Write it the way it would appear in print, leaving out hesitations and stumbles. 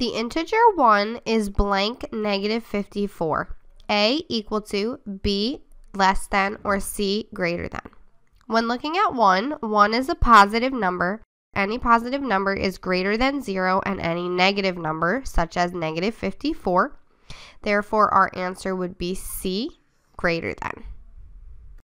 The integer 1 is blank negative 54. A equal to, B less than, or C greater than. When looking at 1, 1 is a positive number. Any positive number is greater than 0 and any negative number, such as negative 54. Therefore, our answer would be C, greater than.